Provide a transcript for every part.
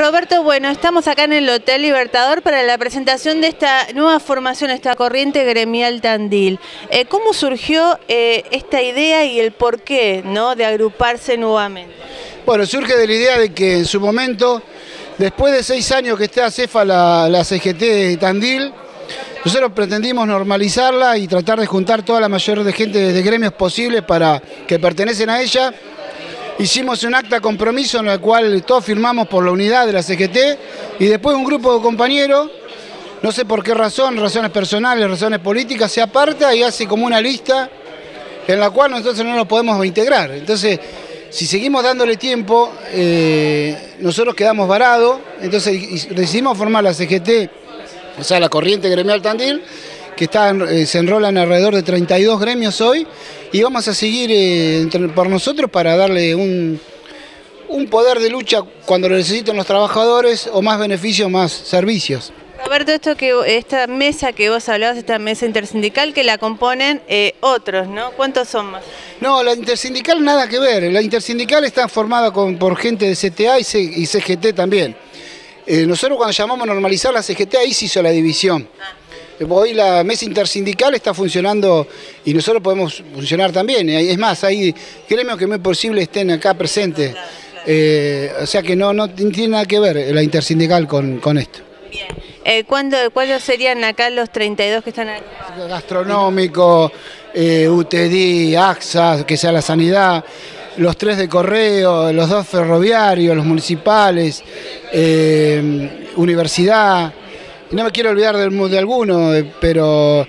Roberto, bueno, estamos acá en el Hotel Libertador para la presentación de esta nueva formación, esta corriente gremial Tandil. ¿Cómo surgió esta idea y el porqué, ¿no?, de agruparse nuevamente? Bueno, surge de la idea de que en su momento, después de 6 años que esté ACEFA la CGT de Tandil, nosotros pretendimos normalizarla y tratar de juntar toda la mayor de gente de gremios posibles para que pertenecen a ella. Hicimos un acta de compromiso en el cual todos firmamos por la unidad de la CGT y después un grupo de compañeros, no sé por qué razón, razones personales, razones políticas, se aparta y hace como una lista en la cual nosotros no nos podemos integrar. Entonces, si seguimos dándole tiempo, nosotros quedamos varados, entonces decidimos formar la CGT, o sea, la corriente gremial Tandil, que se enrolan alrededor de 32 gremios hoy, y vamos a seguir por nosotros para darle un poder de lucha cuando lo necesiten los trabajadores, o más beneficios, más servicios. Roberto, esta mesa que vos hablabas, esta mesa intersindical, que la componen otros, ¿no? ¿Cuántos son más? No, la intersindical nada que ver. La intersindical está formada por gente de CTA y CGT también. Nosotros cuando llamamos a normalizar la CGT, ahí se hizo la división. Hoy la mesa intersindical está funcionando y nosotros podemos funcionar también. Es más, hay gremios que es muy posible estén acá presentes. O sea que no tiene nada que ver la intersindical con esto. Bien. ¿Cuáles serían acá los 32 que están acá? Gastronómico, UTD, AXA, que sea la sanidad, los 3 de correo, los 2 ferroviarios, los municipales, universidad. No me quiero olvidar de alguno, pero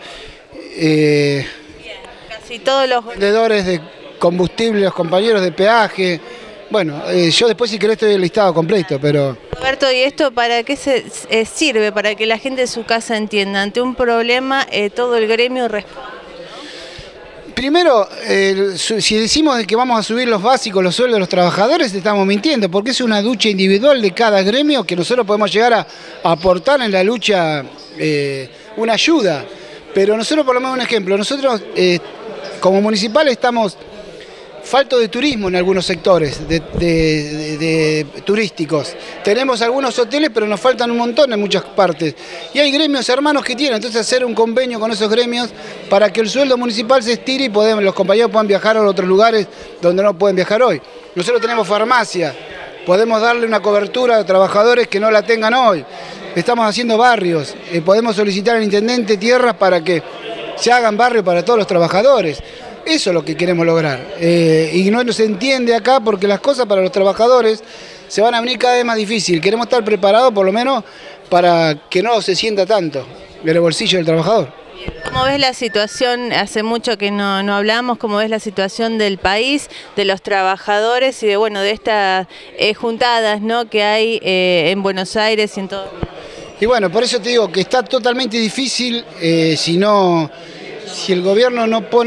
casi todos los vendedores de combustible, los compañeros de peaje. Bueno, yo después si querés te doy el listado completo, pero... Roberto, ¿y esto para qué sirve? Para que la gente de su casa entienda. Ante un problema, todo el gremio responde. Primero, si decimos que vamos a subir los básicos, los sueldos de los trabajadores, estamos mintiendo, porque es una lucha individual de cada gremio que nosotros podemos llegar a aportar en la lucha una ayuda. Pero nosotros, por lo menos un ejemplo, nosotros como municipales estamos falto de turismo en algunos sectores turísticos. Tenemos algunos hoteles, pero nos faltan un montón en muchas partes. Y hay gremios hermanos que tienen, entonces hacer un convenio con esos gremios para que el sueldo municipal se estire y los compañeros puedan viajar a otros lugares donde no pueden viajar hoy. Nosotros tenemos farmacia, podemos darle una cobertura a trabajadores que no la tengan hoy. Estamos haciendo barrios, podemos solicitar al intendente tierras para que se hagan barrios para todos los trabajadores. Eso es lo que queremos lograr. Y no se entiende acá porque las cosas para los trabajadores se van a venir cada vez más difícil. Queremos estar preparados por lo menos para que no se sienta tanto en el bolsillo del trabajador. ¿Cómo ves la situación? Hace mucho que no hablamos. ¿Cómo ves la situación del país, de los trabajadores y de estas juntadas, ¿no?, que hay en Buenos Aires y en todo? Y bueno, por eso te digo que está totalmente difícil si el gobierno no pone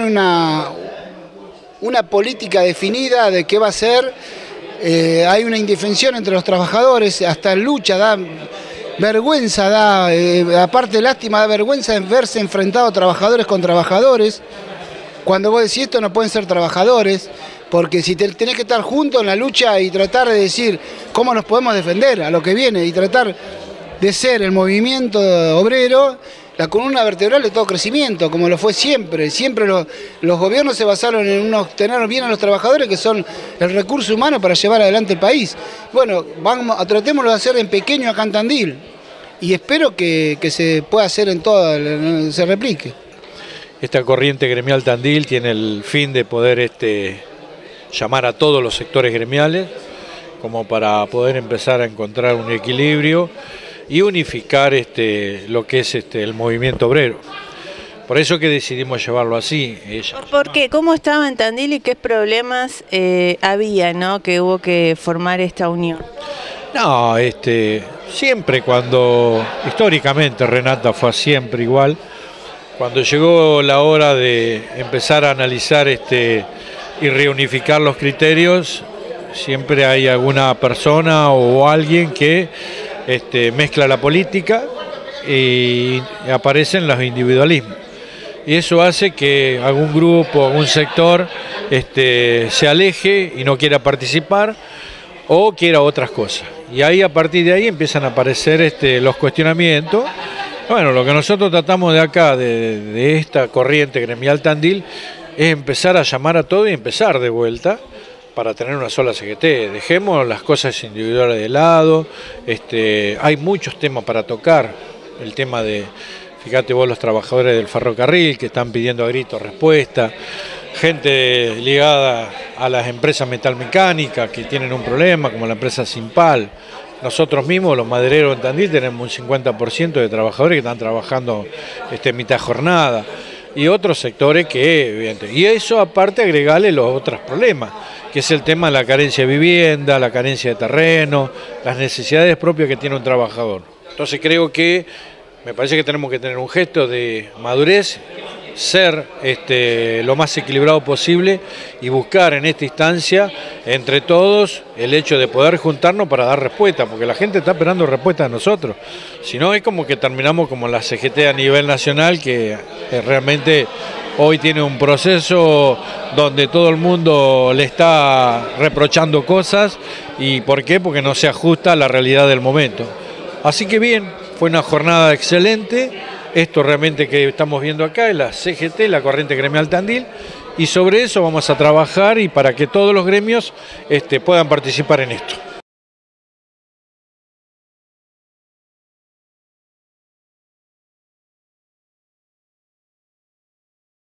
una política definida de qué va a hacer. Hay una indefensión entre los trabajadores, hasta en lucha, da vergüenza, aparte de lástima, da vergüenza en verse enfrentado trabajadores con trabajadores. Cuando vos decís esto no pueden ser trabajadores, porque si tenés que estar juntos en la lucha y tratar de decir cómo nos podemos defender a lo que viene y tratar de ser el movimiento obrero, la columna vertebral de todo crecimiento, como lo fue siempre. Siempre los gobiernos se basaron en tener bien a los trabajadores, que son el recurso humano para llevar adelante el país. Bueno, tratémoslo de hacer en pequeño acá en Tandil, y espero que se pueda hacer se replique. Esta corriente gremial Tandil tiene el fin de poder llamar a todos los sectores gremiales, como para poder empezar a encontrar un equilibrio y unificar lo que es el movimiento obrero. Por eso que decidimos llevarlo así. ¿Por qué? ¿Cómo estaba en Tandil y qué problemas había, ¿no?, que hubo que formar esta unión? No, siempre históricamente Renata fue siempre igual, cuando llegó la hora de empezar a analizar y reunificar los criterios, siempre hay alguna persona o alguien que mezcla la política y aparecen los individualismos. Y eso hace que algún grupo, algún sector se aleje y no quiera participar o quiera otras cosas. Y ahí, a partir de ahí, empiezan a aparecer los cuestionamientos. Bueno, lo que nosotros tratamos de acá, de esta corriente gremial Tandil, es empezar a llamar a todo y empezar de vuelta para tener una sola CGT. Dejemos las cosas individuales de lado, hay muchos temas para tocar. El tema de, fíjate vos, los trabajadores del ferrocarril que están pidiendo a gritos respuesta, gente ligada a las empresas metalmecánicas que tienen un problema, como la empresa Simpal. Nosotros mismos, los madereros en Tandil, tenemos un 50% de trabajadores que están trabajando mitad jornada, y otros sectores que, evidentemente, y eso aparte agregarle los otros problemas, que es el tema de la carencia de vivienda, la carencia de terreno, las necesidades propias que tiene un trabajador. Entonces creo que, me parece que tenemos que tener un gesto de madurez, ser lo más equilibrado posible y buscar en esta instancia, entre todos, el hecho de poder juntarnos para dar respuesta, porque la gente está esperando respuesta de nosotros. Si no, es como que terminamos como la CGT a nivel nacional, que realmente hoy tiene un proceso donde todo el mundo le está reprochando cosas. ¿Y por qué? Porque no se ajusta a la realidad del momento. Así que bien, fue una jornada excelente. Esto realmente que estamos viendo acá es la CGT, la Corriente Gremial Tandil, y sobre eso vamos a trabajar y para que todos los gremios puedan participar en esto.